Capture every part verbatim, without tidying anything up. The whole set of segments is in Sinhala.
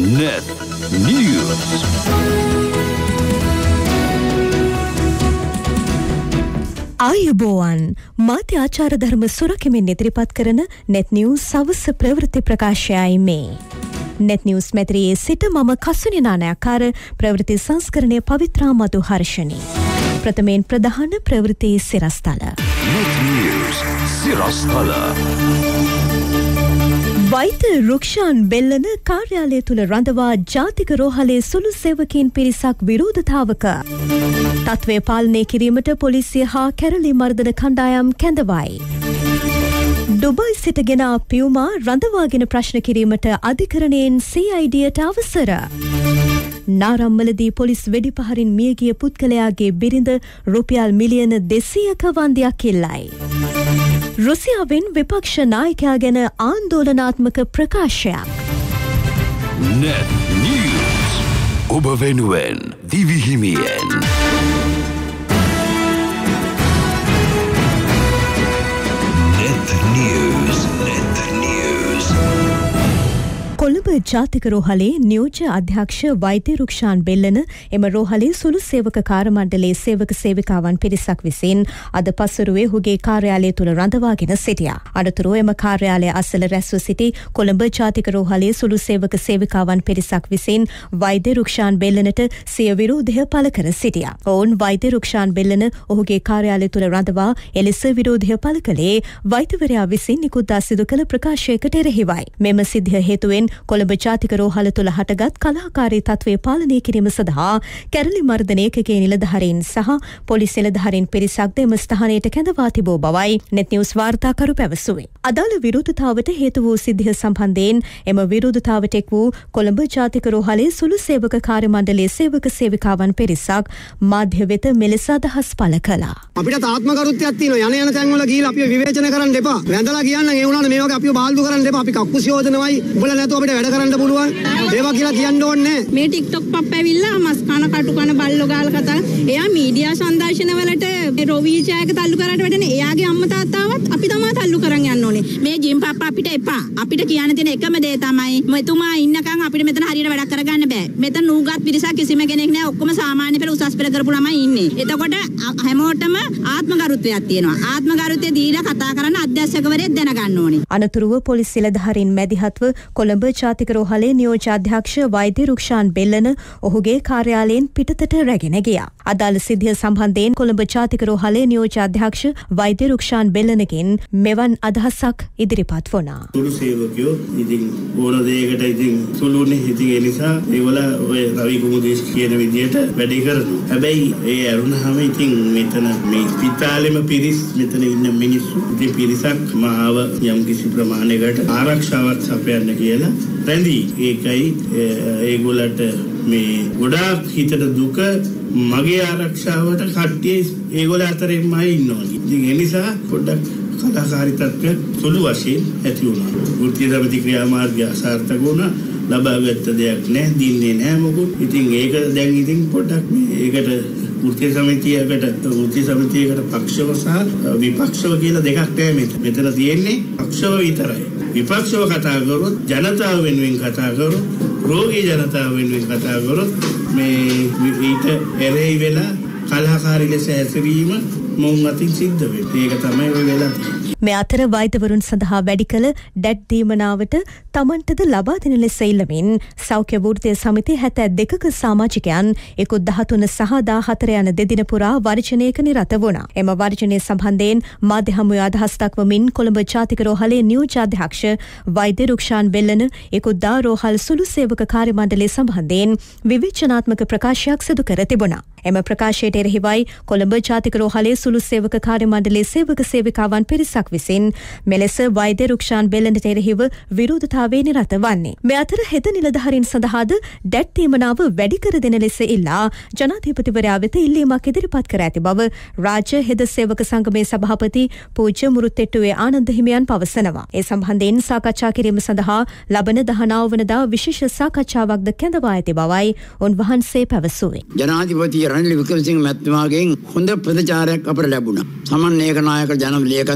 Net News. ආයුබෝවන් මාධ්‍ය ආචාර ධර්ම සුරකිමින් ඉදිරිපත් කරන net news සවස් ප්‍රවෘත්ති ප්‍රකාශයයි මේ. net news මැදිරියේ සිට මම කසුනි නානායක්කාර ප්‍රවෘත්ති සංස්කරණය පවිත්‍රා මధు හර්ෂණී. ප්‍රථමයෙන් ප්‍රධාන ප්‍රවෘත්ති සිරස්තල. Net News සිරස්තල. වෛද්‍ය රුක්ෂාන් බෙල්ලන කාර්යාලය තුල රඳවා ජාතික රෝහලේ සුළු සේවකීන් පිරිසක් විරෝධතාවක. තත්ත්වය පාලනය කිරීමට පොලිසිය හා කැරලි මර්දන කණ්ඩායම් කැඳවයි. ඩුබයි සිටගෙන පියුමා රඳවාගෙන ප්‍රශ්න කිරීමට අධිකරණයෙන් සී අයි ඩීයට අවසර. නාරම්මලදී පොලිස් වෙඩිපහරින් මියගිය පුද්ගලයාගේ බිරිඳ රුපියල් මිලියන දෙසීයක වන්දියක් ඉල්ලයි. රුසියාවෙන් විපක්ෂ නායකයා ගැන ආන්දෝලනාත්මක ප්‍රකාශයක්. Net News. ඔබ වෙනුවෙන් දිවිහිමියෙන්. Net News. Net News. Colombo ජාතික රෝහලේ නියෝජ්‍ය අධ්‍යක්ෂ වෛද්‍ය රුක්ෂාන් බෙල්ලන එම රෝහලේ සුළු සේවක කාර්ය මණ්ඩලයේ සේවක සේවිකාවන් පිරිසක් විසින් අද පසුරුවේ ඔහුගේ කාර්යාලය තුල රඳවාගෙන සිටියා. අනතුරුව එම කාර්යාලය අසල රැස්ව සිටි කොළඹ ජාතික රෝහලේ සුළු සේවක සේවිකාවන් පිරිසක් විසින් වෛද්‍ය රුක්ෂාන් බෙල්ලනට සිය විරෝධය පළ කර සිටියා. ඔවුන් වෛද්‍ය රුක්ෂාන් බෙල්ලන ඔහුගේ කාර්යාලය තුල රඳවා එලෙස විරෝධය පළ කළේ වෛද්‍යවරයා විසින් නිකුත්දා සිදු කළ ප්‍රකාශයකට එරෙහිවයි. මෙම සිද්ධිය හේතුවෙන් කොළඹ ජාතික රෝහල තුල හටගත් කලහකාරී තත්ත්වය පාලනය කිරීම සඳහා කැරලි මර්දන ඒකකයේ නිලධාරීන් සහ පොලිස් නිලධාරීන් පිරිසක් එම ස්ථානයට කැඳවා තිබූ බවයි net news වාර්තාකරු පැවසුවේ. අදාළ විරෝධතාවට හේතු වූ සිද්ධිය සම්බන්ධයෙන් එම විරෝධතාවට එක් වූ කොළඹ ජාතික රෝහලේ සුළු සේවක කාර්ය මණ්ඩලයේ සේවක සේවිකාවන් පිරිසක් මාධ්‍ය වෙත මෙලෙස අදහස් පළ කළා. අපිට ආත්මගරුත්වයක් තියෙනවා. යන යන තැන් වල ගිහිල්ලා අපිව විවේචන කරන්න එපා. වැඳලා කියන්න ඒ වුණාට මේ වගේ අපිව බාල්දු කරන්න එපා. අපි කක්කුස් යෝජනවයි. උඹලා නැතුව අපිට වැඩ කරන්න පුළුවන්. ඒවා කියලා කියන්න ඕනේ නැහැ. මේ TikTok පප් ඇවිල්ලා මස් කන කටු කන බල්ලෝ ගාලා කතා. එයා මීඩියා සංදර්ශන වලට රොවි ඡායක තල්ලු කරාට වැඩනේ. එයාගේ අම්මා තාත්තාවත් අපි තමයි තල්ලු කරන් යන්න ඕනේ. මේ ජිම් පප් අපිට එපා. අපිට කියන්න තියෙන එකම දේ තමයි මෙතුමා ඉන්නකන් අපිට මෙතන හරියට වැඩක් කරගන්න බෑ. මෙතන නූගත් පිරිසක් කිසිම කෙනෙක් නෑ. ඔක්කොම සාමාන්‍ය පෙළ උසස් පෙළ කරපු ළමයි ඉන්නේ. එතකොට හැමෝටම ආත්මගරුත්වයක් තියෙනවා. ආත්මගරුත්වය දීලා කතා කරන්න අධ්‍යක්ෂකවරයෙක් දැනගන්න ඕනේ. අනතුරුව පොලිස් නිලධාරීන් මැදිහත්ව කොළඹ ජාතික රෝහලේ නියෝජ්‍ය අධ්‍යක්ෂ වෛද්‍ය රුක්ෂාන් බෙල්ලන ඔහුගේ කාර්යාලයෙන් පිටතට රැගෙන ගියා. අදාළ සිද්ධිය සම්බන්ධයෙන් කොළඹ ජාතික රෝහලේ නියෝජ්‍ය අධ්‍යක්ෂ වෛද්‍ය රුක්ෂාන් බෙල්ලනගෙන් මෙවන් අදහසක් ඉදිරිපත් වුණා. සුළු සේවකයෝ ඉතින් ඕන දෙයකට ඉතින් සුළුනේ. ඉතින් ඒ නිසා ඒවල ඔය රවි කුමුදේශ් කියන විදියට වැඩ කරනවා. හැබැයි ඒ අරුණහම ඉතින් මෙතන මේ පිටාලෙම පිරිස් මෙතන ඉන්න මිනිස්සු ඉතින් පිරිසක් මාව යම් කිසි ප්‍රමාණයකට ආරක්ෂාවක් සපයන්න කියලා රැඳී. ඒකයි ඒගොල්ලන්ට මේ ගොඩාක් හිතට දුක මගේ ආරක්ෂාවට කට්ටිය ඒගොල්ල අතරින්මයි ඉන්නවා. ඉතින් ඒ නිසා පොඩ්ඩක් කලාකාරී තත්ත්වයක් සුළු වශයෙන් ඇති වුණා. වෘත්තීය සමිති ක්‍රියාමාර්ගය අසාර්ථක වුණා. ලබාගත් දෙයක් නැහැ, දින්නේ නැහැ මොකුත්. ඉතින් ඒක දැන් ඉතින් පොඩ්ඩක් මේ ඒකට වෘත්තීය සමිතියකට වෘත්තීය සමිතියකට පක්ෂව සහ විපක්ෂව කියලා දෙකක් නැහැ මෙතන. මෙතන තියෙන්නේ පක්ෂව විතරයි. විපක්ෂව කතා කරොත් ජනතාව වෙනුවෙන් කතා කරොත් රෝගී ජනතාව වෙනුවෙන් කතා කරොත් මේ ඊට එරෙහි වෙලා කලහකාරී ලෙස හැසිරීම මොවුන් අතින් සිද්ධ වෙන්නේ. ඒක තමයි ඔය වෙලා තියෙන්නේ. මේ අතර වෛද්‍යවරුන් සඳහා වැඩි කළ ඩැඩ් දීමනාවට තමන්ටද ලබා දෙන ලෙස ඉල්ලමින් සෞඛ්‍ය වෘත්තීය සමිති හැත්තෑ දෙකක සමාජිකයන් එකොත් දහතුන සහ දාහතර යන දෙදින පුරා වර්ජනයක නිරත වුණා. එම වර්ජනය සම්බන්ධයෙන් මාධ්‍ය හමුවේ අදහස් දක්වමින් කොළඹ ජාතික රෝහලේ නියෝජ්‍ය අධ්‍යක්ෂ වෛද්‍ය රුක්ෂාන් බෙල්ලන එකොත් රෝහල් සුළු සේවක කාර්ය මණ්ඩලය සම්බන්ධයෙන් විවේචනාත්මක ප්‍රකාශයක් සිදු කර තිබුණා. එම ප්‍රකාශයට එරෙහිවයි කොළඹ ජාතික රෝහලේ සුළු සේවක කාර්ය මණ්ඩලයේ සේවක සේවිකාවන් පිරිසක් විසින් මෙලෙස වෛද්‍ය රුක්ෂාන් බෙල්ලනට එරෙහිව විරෝධතාවයේ නිරත වන්නේ. මේ අතර හෙද නිලධාරීන් සඳහාද ඩැඩ් තීමනාව වැඩි කර දෙන ලෙස ඉල්ලා ජනාධිපතිවරයා වෙත ඉල්ලීමක් ඉදිරිපත් කර ඇති බව රාජ්‍ය හෙද සේවක සංගමේ සභාපති පූජ්‍ය මුරුත්තෙට්ටුවේ ආනන්ද හිමියන් පවසනවා. ඒ සම්බන්ධයෙන් සාකච්ඡා කිරීම සඳහා ලබන දහනව වනදා විශේෂ සාකච්ඡාවක්ද කැඳවා ඇති බවයි උන්වහන්සේ පැවසුවේ. ජනාධිපති රනිල් වික්‍රමසිංහ මැතිතුමාගෙන් හොඳ ප්‍රතිචාරයක් අපට ලැබුණා. සමන්වේක නායක ජන ලේකම්තුමාට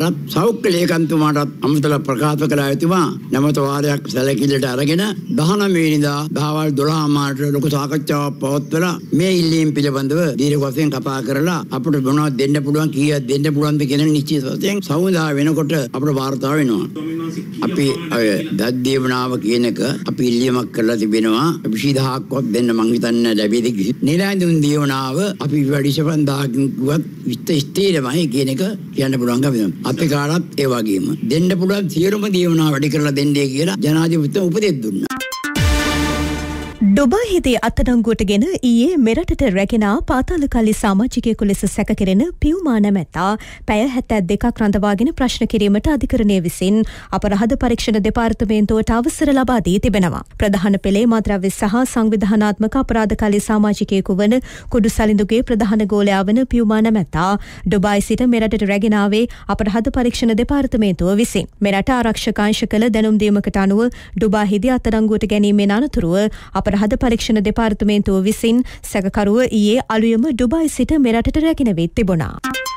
එතුමාටත් සෞඛ්‍ය ලේකම්තුමාටත් අමතලා ප්‍රකාශ කළා එතුමා නැවත වාරයක් සැලකිල්ලට අරගෙන දහනවය වෙනිදා දහවල් දොළහ මාට ලොකු සාකච්ඡාවක් පවත්වලා මේ ඉල්ලීම් පිළිබඳව දීර්ඝ වශයෙන් කතා කරලා අපිට මොනවද දෙන්න පුළුවන් කීයක් දෙන්න පුළුවන්ද කියන නිශ්චිත වශයෙන් සමුදා වෙනකොට අපිට වාර්තා වෙනවා. අපි දද්දේවනාව කියන එක අපි ඉල්ලීමක් කරලා තිබෙනවා. විසි දහසක්වත් දෙන්න මං හිතන්නේ ලැබෙයිද කිසි. නිලැඳුන් දේවනාව අපි වැඩි සපන්දාකින් කුවත් විස්ත ස්ථීරමයි කියන එක කියන්න පුළුවන් කම. අපි කාලත් ඒ වගේම දෙන්න පුළුවන් සියලුම දේවනාව වැඩි කරලා දෙන්නේ කියලා ජනාධිපතිතුමා උපදෙස් දුන්නා. ඩුබායිහිදී අත්අඩංගුවටගෙන ඊයේ මෙරටට රැගෙන පාතාල කල්ලි සමාජිකයෙකු ලෙස සැකකෙරෙන පියුමා නැමැත්තා පැය හැත්තෑ දෙකක් රඳවාගෙන ප්‍රශ්න කිරීමට අධිකරණය විසින් අපරාධ පරීක්ෂණ දෙපාර්තමේන්තුවට අවසර ලබා දී තිබෙනවා. ප්‍රධාන පෙළේ මාද්‍රව්‍ය සහ සංවිධානාත්මක අපරාධ කල්ලි සමාජිකයෙකු වන කුඩු සලිඳුගේ ප්‍රධාන ගෝලයා වන පියුමා නැමැත්තා ඩුබායි සිට මෙරටට රැගෙන ආවේ අපරාධ පරීක්ෂණ දෙපාර්තමේන්තුව විසින්. මෙරට ආරක්ෂක අංශ කළ දැනුම් දීමකට අනුව ඩුබායිහිදී අත්අඩංගුවට ගැනීමෙන් අනතුරුව අපරාධ පරීක්ෂණ දෙපාර්තමේන්තුව විසින් සැකකරුව ඊයේ අලුයම ඩුබායි සිට මෙරටට රැගෙන වෙත් තිබුණා.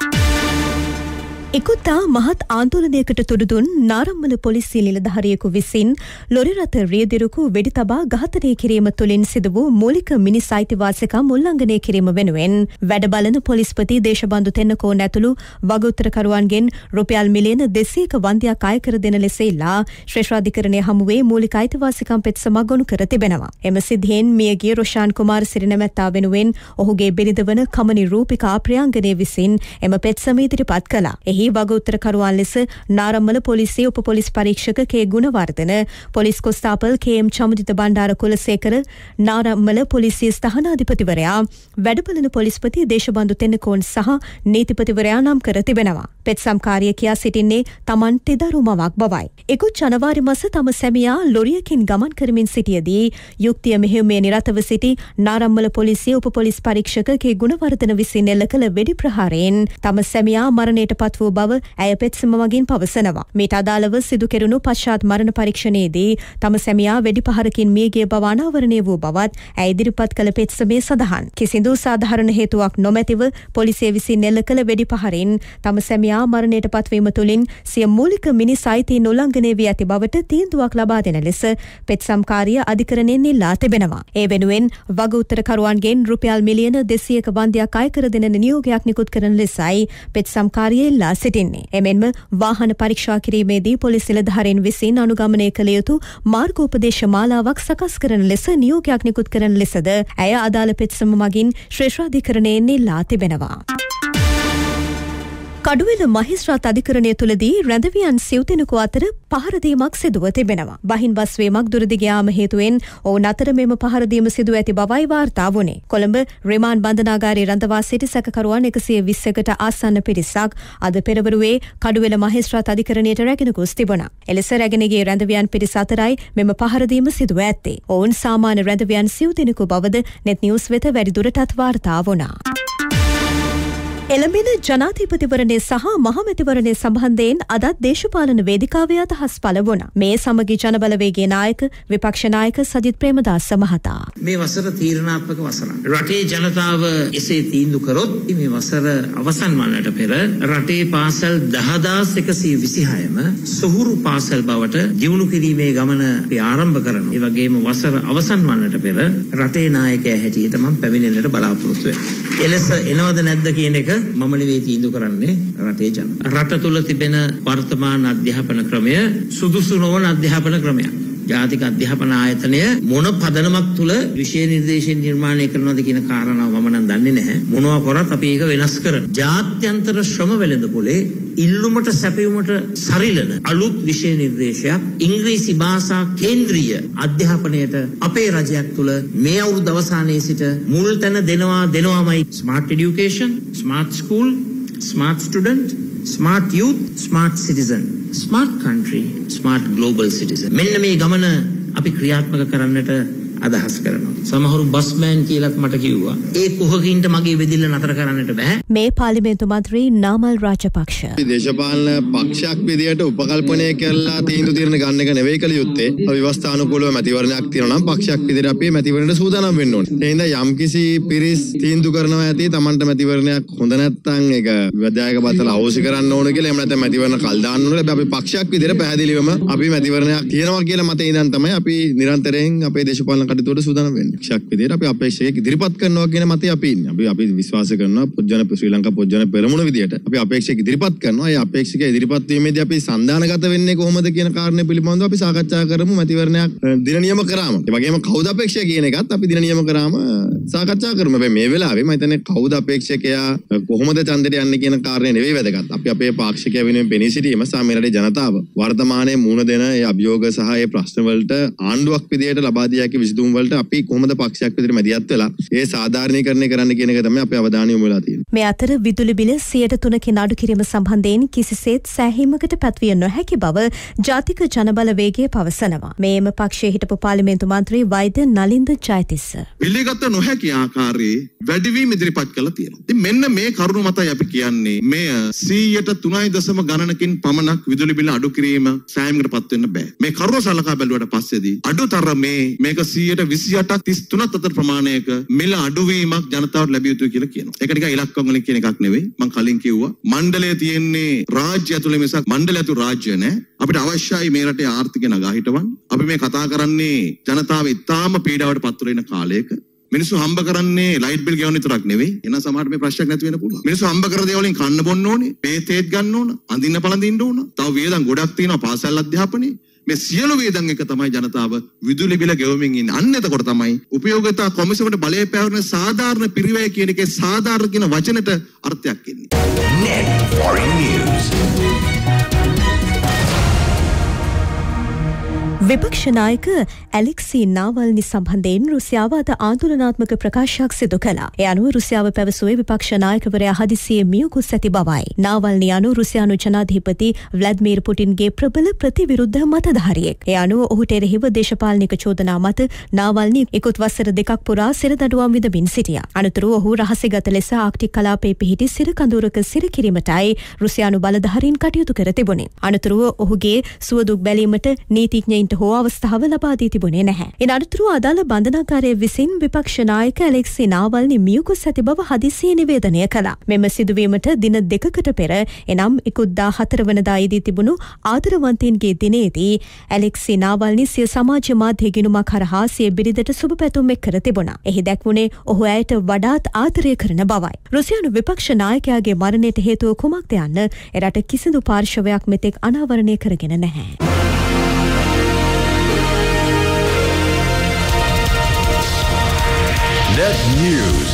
ඉකුත්තා මහත් ආන්දෝලනයකට තුඩු දුන් නාරම්මල පොලිසිය නිලධාරියෙකු විසින් ලොරි රථ රියදිරුකු වෙඩි තබා ඝාතනය කිරීම තුළින් සිදු වූ මූලික මිනිස් අයිතිවාසිකම් උල්ලංඝනය කිරීම වෙනුවෙන් වැඩ බලන පොලිස්පති දේශබන්දු තෙන්නකෝන් ඇතුළු වගඋත්තරකරුවන්ගෙන් රුපියල් මිලියන දෙසීයක වන්දියක් අය කර දෙන ලෙස ඉල්ලා ශ්‍රේෂ්ඨාධිකරණය හමුවේ මූලික අයිතිවාසිකම් පෙත්සමක් ගොනු කර තිබෙනවා. එම සිද්ධියෙන් මියගිය රොෂාන් කුමාර් සිරි නැමැත්තා වෙනුවෙන් ඔහුගේ බිරිඳ වන කමනි රූපිකා ප්‍රියංගනය විසින් එම පෙත්සම ඉදිරිපත් කළා. එහි වගඋත්තරකරුවන් ලෙස නාරම්මල පොලිසිය උප පොලිස් පරීක්ෂක කේ ගුණවර්ධන, පොලිස් කොස්තාපල් කේ එම් චමුදිත බණ්ඩාර කුලසේකර, නාරම්මල පොලිසිය ස්ථානාධිපතිවරයා, වැඩබලන පොලිස්පති දේශබන්දු තෙන්නකෝන් සහ නීතිපතිවරයා නම් කර තිබෙනවා. පෙත්සම්කාරිය කියා සිටින්නේ තමන් තෙදරුමවක් බවයි. ඉකුත් ජනවාරි මාස තම සැමියා ලොරියකින් ගමන් කරමින් සිටියදී යුක්තිය මෙහෙයුමේ නිරතව සිටි නාරම්මල පොලිසිය උප පොලිස් පරීක්ෂක කේ ගුණවර්ධන විසින් එල්ල කළ වෙඩි ප්‍රහාරයෙන් තම සැමියා මරණයට පත් වූ බව ඇය පෙත්සම මගින් පවසනවා. මේට අදාළව සිදු කෙරුණු පශ්චාත් මරණ පරීක්ෂණයේදී තම සැමියා වෙඩි පහරකින් මියගිය බව අනාවරණය වූ බවත් ඇය ඉදිරිපත් කළ පෙත්සමේ සඳහන්. කිසිදු සාධාරණ හේතුවක් නොමැතිව පොලිසිය විසින් එල්ල කළ වෙඩි පහරින් තම සැමියා මරණයට පත්වීම තුළින් සිය මූලික මිනිස් අයිතීන් උල්ලංඝනය වී ඇති බවට තීන්දුවක් ලබා දෙන ලෙස පෙත්සම්කාරිය අධිකරණයෙන් ඉල්ලා තිබෙනවා. ඒ වෙනුවෙන් වගඋත්තරකරුවන්ගෙන් රුපියල් මිලියන දෙසීයක වන්දියක් අය කර දෙන නියෝගයක් නිකුත් කරන ලෙසයි පෙත්සම්කාරිය ඉල්ලා සිටින්නේ. එමෙන්ම වාහන පරීක්ෂා කිරීමේදී පොලිස් නිලධාරීන් විසින් අනුගමනය කළ යුතු මාර්ගෝපදේශ මාලාවක් සකස් කරන ලෙස නියෝගයක් නිකුත් කරන ලෙසද ඇය අදාළ පෙත්සම මගින් ශ්‍රේෂ්ඨාධිකරණයෙන් ඉල්ලා තිබෙනවා. කඩුවෙල මහේස්ත්‍රාත් අධිකරණය තුළදී රැඳවියන් සිව්දෙනෙකු අතර පහරදීමක් සිදුව තිබෙනවා. බහින් බස්වීමක් දුරදි යාම හේතුවෙන් ඔවුන් අතර මෙම පහරදීම සිදුව ඇති බවයි වාර්තා වුණේ. කොළඹ රිමාන්ඩ් බන්ධනාගාරයේ රඳවා සිටි සැකකරුවන් එකසිය විස්සකට ආසන්න පිරිසක් අද පෙරවරුවේ කඩුවෙල මහේස්ත්‍රාත් අධිකරණයට රැගෙන ගොස් තිබුණා. එලෙස රැගෙන ගිය රැඳවියන් පිරිස අතරයි මෙම පහරදීම සිදුව ඇත්තේ. ඔවුන් සාමාන්‍ය රැඳවියන් සිව්දෙනෙකු බවද නෙට් නිවුස් වෙත වැඩිදුරටත් වාර්තා වුණා. එළඹෙන ජනාධිපතිවරණය සහ මහමැතිවරණය සම්බන්ධයෙන් අදත් දේශපාලන වේදිකාවේ අදහස් පළ වුණා. මේ සමගි ජනබලවේගයේ නායක විපක්ෂ නායක සජිත් ප්‍රේමදාස මහතා මේ වසර තීරණාත්මක වසරක්. රටේ ජනතාව එසේ තීන්දුව කරොත් මේ වසර අවසන් වන්නට පෙර රටේ පාසල් දහදාස් එකසිය විසිහයම සොහුරු පාසල් බවට දියුණු කිරීමේ ගමන අපි ආරම්භ කරනවා. ඒ වගේම වසර අවසන් වන්නට පෙර රටේ නායකයා හැටියට මම පැමිණෙන්නට බලාපොරොත්තු වෙනවා. එලෙස එනවද නැද්ද කියන එක මම නෙවෙයි තීන්දුව කරන්නේ රටේ ජනතාව. රට තුළ තිබෙන වර්තමාන අධ්‍යාපන ක්‍රමය සුදුසු නොවන අධ්‍යාපන ක්‍රමයක්. ජාතික අධ්‍යාපන ආයතනය මොන පදනමක් තුළ විෂය නිර්දේශන නිර්මාණය කරනවද කියන කාරණාව මම නම් දන්නේ නැහැ. මොනවා කරත් අපි ඒක වෙනස් කරනවා. ජාත්‍යන්තර ශ්‍රම වෙළඳපොලේ ඉල්ලුමට සැපයුමට සරිලන අලුත් විෂය නිර්දේශයක් ඉංග්‍රීසි භාෂා කේන්ද්‍රීය අධ්‍යාපනයට අපේ රජයක් තුළ මේ අවුරුදු අවසානයේ සිට මුල් තැන දෙනවා දෙනවාමයි. Smart education, smart school, smart student, smart youth, smart citizen, smart country, smart global citizen. මෙන්න මේ ගමන අපි ක්‍රියාත්මක කරන්නට අදහස් කරනවා. සමහරු බස්මෑන් කියලාත් මට කිව්වා. ඒ කුහකින්ට මගේ වෙදිල්ල නතර කරන්නට බෑ. මේ පාර්ලිමේන්තු මන්ත්‍රී නාමල් රාජපක්ෂ දේශපාලන පක්ෂයක් විදියට උපකල්පනය කරලා තීන්දුව తీරන ගන්න එක නෙවෙයි කළ යුත්තේ. ව්‍යවස්ථානුකූලව මැතිවරණයක් තියෙනවා නම් පක්ෂයක් විදියට අපි මැතිවරණයට සූදානම් වෙන්න ඕනේ. ඒ හින්දා යම්කිසි පිරිස් තීන්දුව කරනවා ඇති Tamanට මැතිවරණයක් හොඳ නැත්නම් ඒක විද්‍යායක බතල අවශ්‍ය කරන්න ඕන කියලා එහෙම නැත්නම් මැතිවරණ කල් දාන්න ඕනේ. අපි පක්ෂයක් විදියට පැහැදිලිවම අපි මැතිවරණයක් තියෙනවා කියලා මත ඉඳන් තමයි අපි නිරන්තරයෙන් අපේ දේශපාලන කටයුතු වලට සූදානම් වෙන්නේ. පක්ෂයක් විදියට අපි අපේක්ෂකයෙක් ඉදිරිපත් කරනවා කියන මතය අපි ඉන්නේ. අපි අපි විශ්වාස කරනවා පොජ්ජන ශ්‍රී ලංකා පොජ්ජන පෙරමුණ විදියට අපි අපේක්ෂකයෙක් ඉදිරිපත් කරනවා. ඒ අපේක්ෂකයා ඉදිරිපත් වීමේදී අපි සන්දානගත වෙන්නේ කොහොමද කියන කාරණේ පිළිබඳව අපි සාකච්ඡා කරමු මැතිවරණයක් දින නියම කරාම. ඒ වගේම කවුද අපේක්ෂක කියන එකත් අපි දින නියම කරාම සාකච්ඡා කරමු. හැබැයි මේ වෙලාවේ මම හිතන්නේ කවුද අපේක්ෂකයා කොහොමද ඡන්දෙට යන්නේ කියන කාරණේ නෙවෙයි වැදගත්. අපි අපේ පාක්ෂිකයා වෙනුවෙන් පෙනී සිටීම සහ මේ රටේ ජනතාව වර්තමානයේ මුහුණ දෙන ඒ අභියෝග සහ ඒ ප්‍රශ්න වලට ආණ්ඩුවක් විදියට ලබා දිය හැකි විසඳුම් වලට අපි කොහොමද පක්ෂයක් විදියට මැදිහත් වෙලා ඒ සාධාරණීකරණය කරන්න කියන එක තමයි අපේ අවධානය යොමු වෙලා තියෙන්නේ. මේ අතර විදුලි බිල සියයට තුනකින් අඩු කිරීම සම්බන්ධයෙන් කිසිසේත් සෑහීමකට පැත්විය නොහැකි බව ජාතික ජනබල වේගය පවසනවා. මේම පක්ෂයේ හිටපු පාර්ලිමේන්තු මන්ත්‍රී වෛද්‍ය නලින්ද ජයතිස්ස පිළිගත නොහැකි ආකාරයේ වැඩිවීම ඉදිරිපත් කළා තියෙනවා. ඉතින් මෙන්න මේ කරුණු මතයි අපි කියන්නේ මෙය සියයට තුනයි දශම ගණනකින් පමණක් විදුලි බිල අඩු කිරීම සෑහීමකටපත් වෙන්න බෑ. මේ කරුණ සලකා බැලුවට පස්සේදී අඩුතරමේ මේක සියයට විසි අටක් තිස් තුනක් අතර ප්‍රමාණයක මිල අඩුවීමක් ජනතාවට ලැබිය යුතුයි කියලා කියනවා. ඒක නිකන් ඉලක්කම් වලින් කියන එකක් නෙවෙයි. මම කලින් කිව්වා මණ්ඩලයේ තියෙන්නේ රාජ්‍ය ඇතුළේ මිසක් මණ්ඩලය ඇතුළේ රාජ්‍ය නෑ. අපිට අවශ්‍යයි මේ රටේ ආර්ථිකය නගා හිටවන්න. අපි මේ කතා කරන්නේ ජනතාව ඉතාම පීඩාවට පත් වෙන කාලයක. මිනිස්සු හම්බ කරන්නේ ලයිට් බිල් ගෙවන්න විතරක් නෙවෙයි. එන සමහරට මේ ප්‍රශ්නයක් නැති වෙන්න පුළුවන්. මිනිස්සු හම්බ කර දේ වලින් කන්න බොන්න ඕනේ, පේතේත් ගන්න ඕන, අඳින්න පළඳින්න ඕන. තව වේදන් ගොඩක් තියෙනවා පාසල් අධ්‍යාපනයේ. මේ සියලු වේදන් එක තමයි ජනතාව විදුලි බිල ගෙවමින් ඉන්නේ. අන්න එතකොට තමයි උපයෝගතා කොමිසමට බලය පැවරෙන සාධාරණ පිරිවැය කියන එකේ සාධාරණ කියන වචනෙට අර්ථයක් එන්නේ. Net Foreign News. විපක්ෂ නායක ඇලෙක්සී නාවල්නි සම්බන්ධයෙන් රුසියාව අද ආන්දෝලනාත්මක ප්‍රකාශයක් සිදු කළා. ඒ අනුව රුසියාව පැවසුවේ විපක්ෂ නායකවරයා හදිසියේ මිය ගොස් ඇති බවයි. නාවල්නි අනුව රුසියානු ජනාධිපති ව්ලාදිමීර් පුටින්ගේ ප්‍රබල ප්‍රතිවිරුද්ධ මතධාරියෙක්. ඒ අනුව ඔහුට එරෙහිව දේශපාලනික චෝදනා මත නාවල්නි ඉක්ුත් වසර දෙකක් පුරා සිරදඬුවම් විඳමින් සිටියා. අනතුරුව ඔහු රහසිගත ලෙස ආක්ටික් කලාපයේ පිහිටි සිර කඳවුරක සිර කිරීමටයි රුසියානු බලධාරීන් කටයුතු කර තිබුණේ. අනතුරුව ඔහුගේ සුවදුක් බැලීමට නීතිඥයින් හෝ අවස්ථාව ලබා දී තිබුණේ නැහැ. එන අනතුරුව අදාළ බන්ධනාගාරයේ විසින් විපක්ෂ නායක ඇලෙක්සී නාවල්නි මිය ගොස් ඇති බව හදිසියේ නිවේදනය කළා. මෙම සිදුවීමට දින දෙකකට පෙර එනම් ඉකුත් දාහතර වනදා දී තිබුණු ආදරවන්තයින්ගේ දිනේදී ඇලෙක්සී නාවල්නි සිය සමාජ මාධ්‍ය ගිණුමක් හරහා සිය බිරිඳට සුබ පැතුම් එක් කර තිබුණා. එහි දැක්වුණේ ඔහු ඇයට වඩාත් ආදරය කරන බවයි. රුසියානු විපක්ෂ නායකයාගේ මරණයට හේතුව කුමක්ද යන්න එරට කිසිදු පාර්ශවයක් මෙතෙක් අනාවරණය කරගෙන නැහැ. Net News.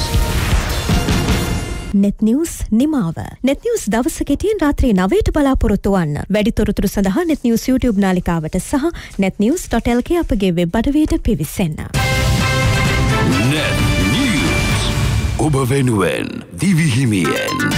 net news නිමාව. net news දවස කෙටියෙන් රාත්‍රී නවයට බලාපොරොත්තු වන්න. වැඩි තොරතුරු සඳහා net news YouTube නාලිකාවට සහ net news dot l k අපගේ වෙබ් අඩවියට පිවිසෙන්න. Net News. ඔබ වෙනුවෙන් දිවි හිමියෙන්